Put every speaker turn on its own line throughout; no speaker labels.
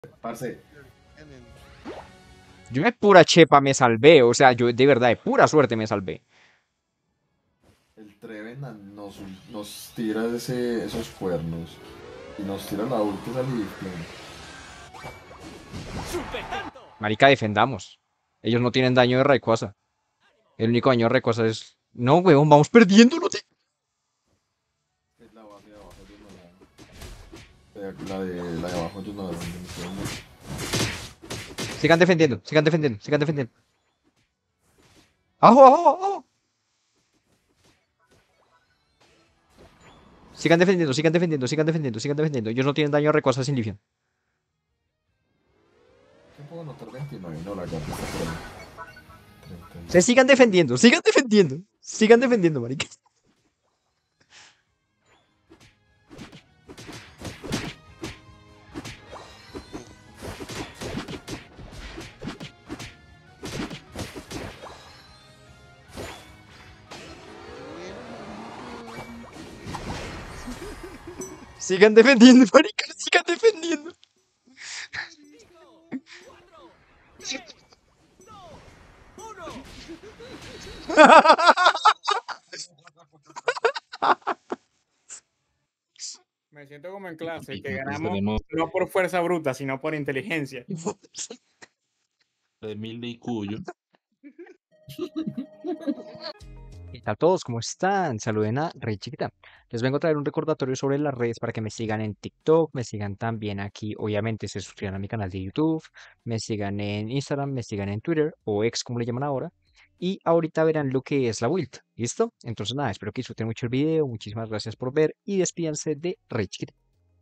Parce,
Yo de pura chepa me salvé, o sea, yo de verdad de pura suerte me salvé.
el Trevenant nos tira esos cuernos y nos tira la ulti esa Leafling.
Marica, defendamos. Ellos no tienen daño de Rayquaza. El único daño de Rayquaza es... No, weón, vamos perdiendo, no te...
Es la base de abajo, yo no la de abajo, yo no la entiendo.
Sigan defendiendo, sigan defendiendo, sigan defendiendo. ¡Ajo, ajo, ajo! Sigan defendiendo, sigan defendiendo, sigan defendiendo, sigan defendiendo. Ellos no tienen daño de Rayquaza sin Leafeon.
¿Qué puedo anotar 29? No, la gata está por ahí.
Se sigan defendiendo, sigan defendiendo. Sigan defendiendo, marica. Sigan defendiendo, marica. Sigan defendiendo.
Me siento como en clase, que
Nosotros
ganamos
tenemos
no por fuerza bruta, sino por inteligencia.
de 1000 de IQ,
¿Qué tal todos? ¿Cómo están? Saluden a Rey Chiquita. Les vengo a traer un recordatorio sobre las redes para que me sigan en TikTok, me sigan también aquí, obviamente se suscriban a mi canal de YouTube, me sigan en Instagram, me sigan en Twitter o X como le llaman ahora. Y ahorita verán lo que es la build. ¿Listo? Entonces nada, espero que disfruten mucho el video. Muchísimas gracias por ver y despídanse de Rey Chiquita.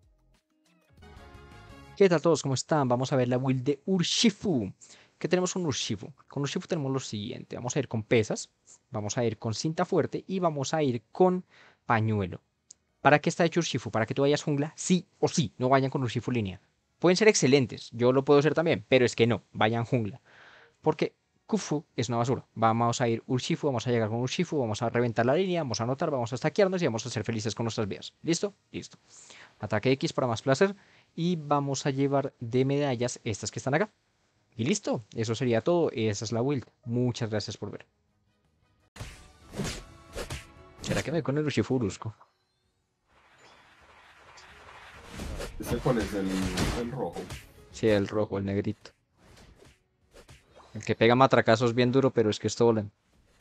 ¿Qué tal todos? ¿Cómo están? Vamos a ver la build de Urshifu. ¿Qué tenemos con Urshifu? Con Urshifu tenemos lo siguiente. Vamos a ir con pesas, vamos a ir con cinta fuerte y vamos a ir con pañuelo. ¿Para qué está hecho Urshifu? ¿Para que tú vayas jungla? Sí o sí, no vayan con Urshifu línea. Pueden ser excelentes, yo lo puedo ser también, pero es que no, vayan jungla. Porque Khufu es una basura. Vamos a ir Urshifu, vamos a llegar con Urshifu, vamos a reventar la línea, vamos a anotar, vamos a stackearnos y vamos a ser felices con nuestras vidas. ¿Listo? Listo. Ataque X para más placer y vamos a llevar de medallas estas que están acá. Y listo, eso sería todo. Esa es la build. Muchas gracias por ver. ¿Será que me voy con el Ushifurusco?
¿Ese cuál es? El rojo.
Sí, el rojo, el negrito. El que pega matracazos bien duro, pero es que es Stolen.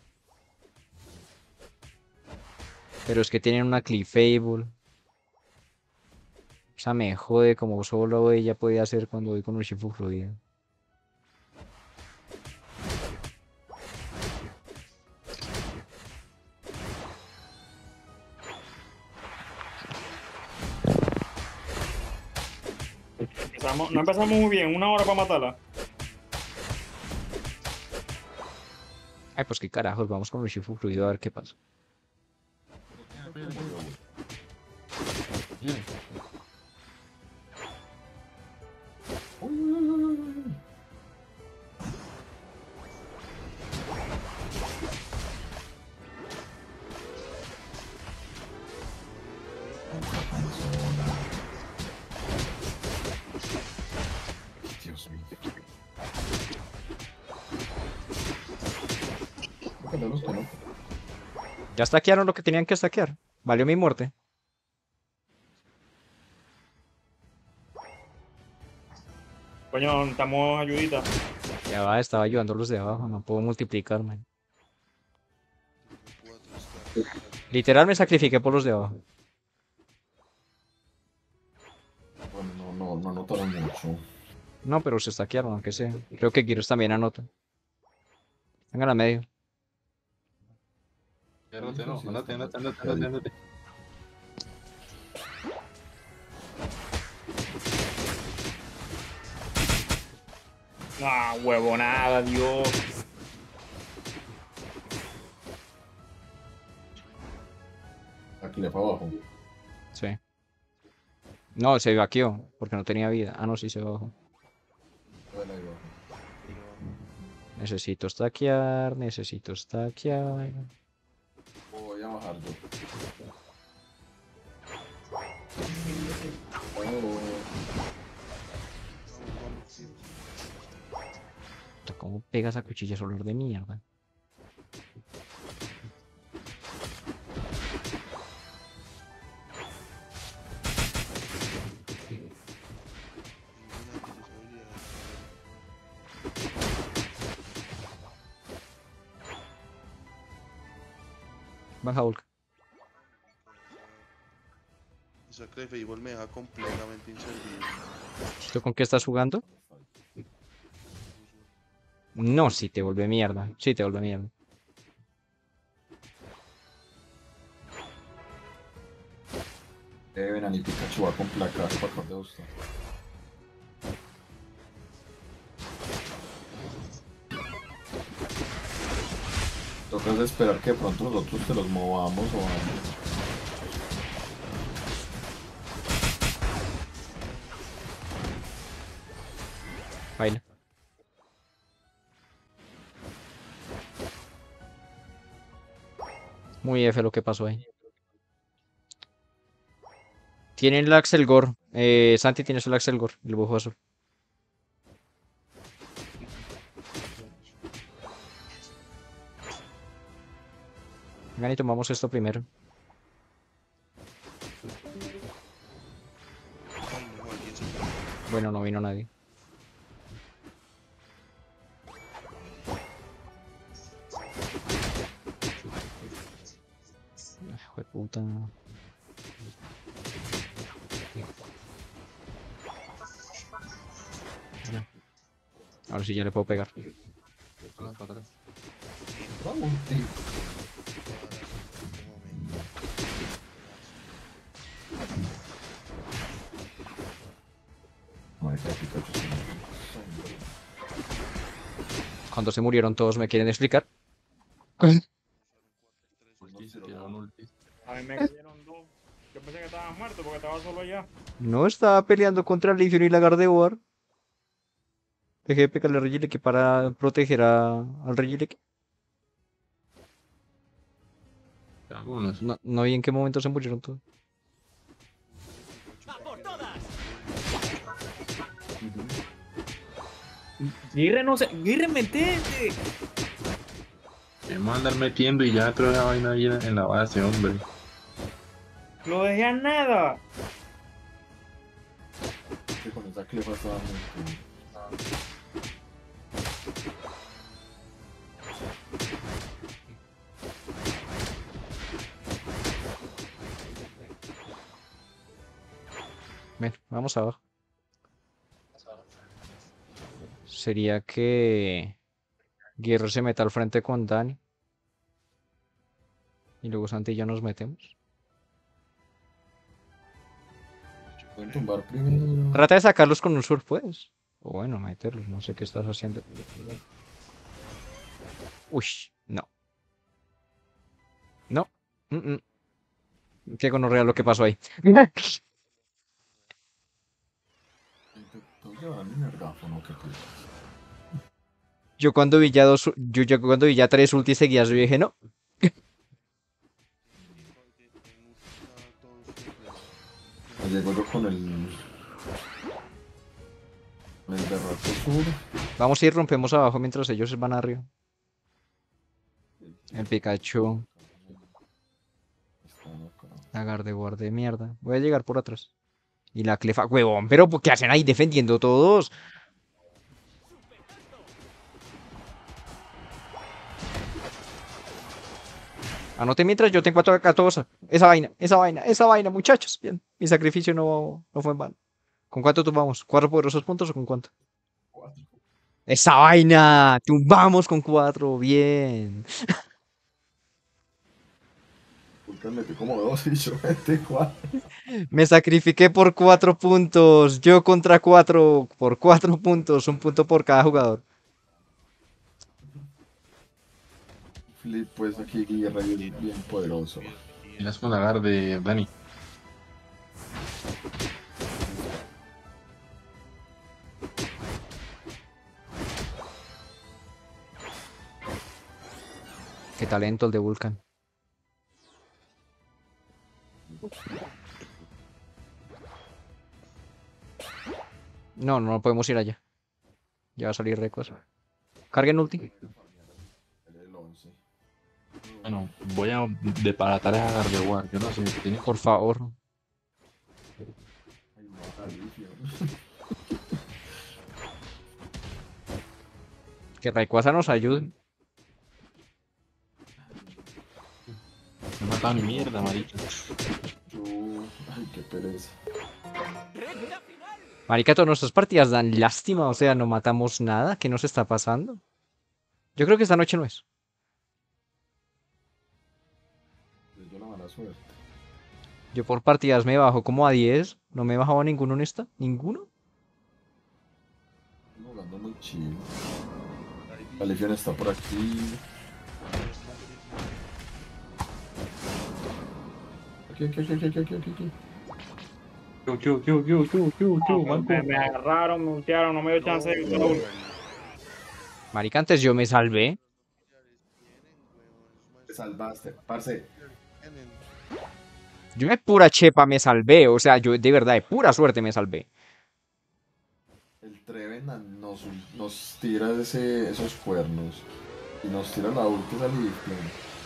Pero es que tienen una Clefable. O sea, me jode como solo ella puede hacer cuando voy con Urshifu fluida.
No empezamos muy bien, 1 hora para matarla.
Ay, pues qué carajos, vamos con Urshifu fluido a ver qué pasa.
Dios mío. Creo que no los conozco.
Ya stackearon lo que tenían que stackear. Valió mi muerte.
Coño, necesitamos ayudita.
Ya va, estaba ayudando a los de abajo, no puedo multiplicarme. Literal me sacrifiqué por los de abajo.
Bueno, no anotaron mucho.
No, pero se stackearon, aunque sea. Creo que Gyros también anota. Vengan a medio.
Andate, no, andate.
Ah, huevonada, Dios.
Aquí le para abajo.
Sí. No, se vaqueó, porque no tenía vida. Ah, no, sí se bajó.
Bueno, ahí abajo.
Necesito stackear, necesito stackear.
Voy a bajar yo. Oh.
¿Cómo pegas a cuchilla solar de mierda? Baja Hulk.
Esa Clefable me deja completamente inservible.
¿Tú con qué estás jugando? No, sí te vuelve mierda. Sí te vuelve mierda.
Venan y Pikachu va con placar para acabar de gustar. Tocas esperar que de pronto nosotros te los movamos o algo.
Baila. Muy F lo que pasó ahí. Tienen el Axelgor. Santi tienes el Axelgor, el bufo azul. Vengan y tomamos esto primero.
Ay, no, alguien se fue.
Bueno, no vino nadie. Hijo de puta. Ya. Ahora sí ya le puedo pegar.
Para atrás.
Vamos, tío. Marica, Pikachu sí.
Cuando se murieron todos, ¿me quieren explicar?
Ulti, se tiraron ulti.
A mí me cayeron dos. Yo pensé que estaba muerto porque estaba solo allá.
No estaba peleando contra el Legion y la Gardevoir. Dejé de pegarle a Regieleki para proteger al Regieleki.
Algunos.
No vi en qué momento se murieron todos.
Girre no sé. Girre metete.
Debemos andar metiendo y ya creo esa vaina ahí en la base, hombre.
Lo dejé a nada.
Que con esa clefa estaba muy...
Ven, vamos abajo. Sería que Guerrero se meta al frente con Dani. Y luego Santi y yo nos metemos.
Pueden tumbar primero.
Trata de sacarlos con un surf, pues. O bueno, meterlos, no sé qué estás haciendo. Uy, no. No. Qué gonorrea lo que pasó ahí.
Te llevan el nergáfono que tú.
Yo cuando vi ya dos, yo ya cuando vi ya tres ultis seguidas, yo dije, no.
Me llego yo con el... Con el berraco sur.
Vamos a ir, rompemos abajo mientras ellos van arriba. El Pikachu,
Están acá.
la Gardevoir de mierda. Voy a llegar por atrás. Y la Clefa, huevón, pero ¿qué hacen ahí defendiendo todos? Anote mientras yo tengo a todos. Esa vaina, muchachos. Bien, mi sacrificio no fue en vano. ¿Con cuánto tumbamos? ¿4 poderosos puntos o con cuánto?
4.
¡Esa vaina! ¡Tumbamos con 4! Bien.
Vulcan metió como 2 y yo metí 4.
Me sacrifiqué por 4 puntos. Yo contra 4. Por 4 puntos. Un punto por cada jugador.
Flip, pues aquí guerra bien, bien poderoso.
Miras con la gar de Dani.
Qué talento el de Vulcan. No podemos ir allá. Ya va a salir Rayquaza. Carguen ulti.
El 11.
Bueno, voy a deparatar a Gardevoir. Yo no sé qué tiene.
Por favor.
Ay, no, alivio.
Que Rayquaza nos ayude.
No he matado ni mierda, marica.
Ay, qué pereza.
Marica, todas nuestras partidas dan lástima. O sea, no matamos nada. ¿Qué nos está pasando? Yo creo que esta noche no es.
Yo la mala suerte.
Yo por partidas me bajo como a 10. No me he bajado a ninguno en esta. ¿Ninguno?
Estoy jugando muy chill. La Legión está por aquí. Aquí.
Me agarraron, me ultearon, no me dio chance de usar uno.
Marica, antes yo me salvé.
Te salvaste, parce.
Yo de pura chepa me salvé. O sea, yo de verdad de pura suerte me salvé.
El Trevenant nos tira esos cuernos. Y nos tira la ulti esa Legión.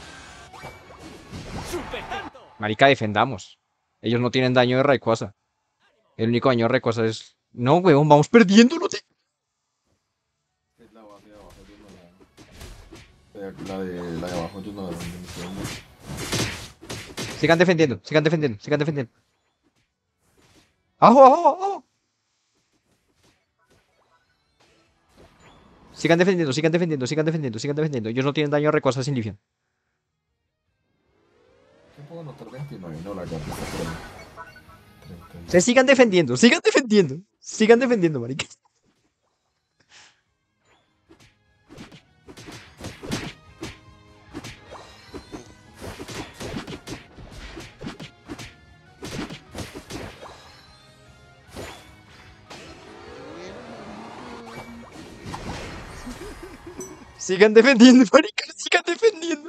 Marica, defendamos. Ellos no tienen daño de Rayquaza. El único daño de Rayquaza es... No, weón, vamos perdiendo. No te...
Es la base de abajo, la de abajo, yo no la
Sigan defendiendo, sigan defendiendo, sigan defendiendo. ¡Ajo, ajo, ajo! Sigan defendiendo, sigan defendiendo, sigan defendiendo, sigan defendiendo. Ellos no tienen daño de Rayquaza sin Leafeon.
¿Qué puedo anotar 29? No, la carta está por ahí. 31.
Se sigan defendiendo, sigan defendiendo. Sigan defendiendo, marica. Sigan defendiendo, marica, sigan defendiendo.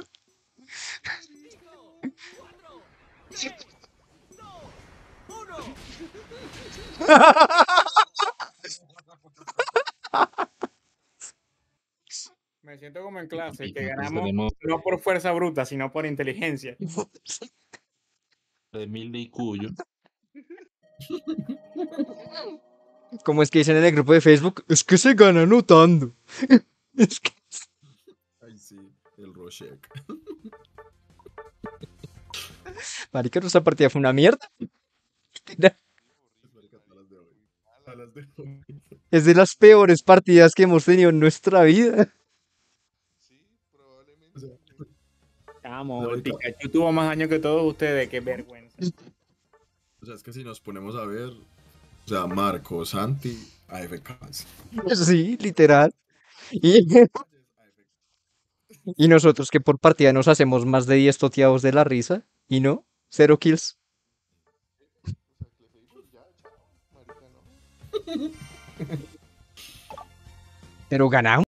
Me siento como en clase, que
Entonces
ganamos
tenemos
no por fuerza bruta, sino por inteligencia.
de 1000 de IQ.
Como es que dicen en el grupo de Facebook, es que se gana anotando. Es que...
Ay, sí, el Roshek.
Marica, nuestra partida fue una mierda. Es de las peores partidas que hemos tenido en nuestra vida.
Sí, probablemente.
Vamos,
No,
el Pikachu tuvo más daño que todos ustedes, qué vergüenza.
O sea, es que si nos ponemos a ver, o sea, Marco, Santi, AFK.
Sí, literal. Y nosotros que por partida nos hacemos más de 10 toteados de la risa. Y no, 0 kills.
Marica, no.
Pero ganamos.